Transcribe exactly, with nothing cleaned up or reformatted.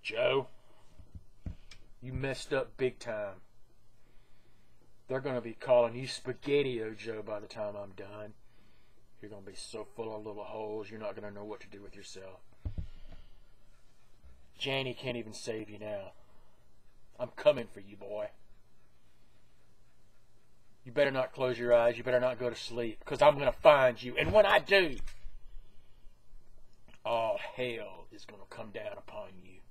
Joe, you messed up big time. They're going to be calling you Spaghetti-O Joe by the time I'm done. You're going to be so full of little holes, you're not going to know what to do with yourself. Janie can't even save you now. I'm coming for you, boy. You better not close your eyes. You better not go to sleep, because I'm going to find you. And when I do, all hell is going to come down upon you.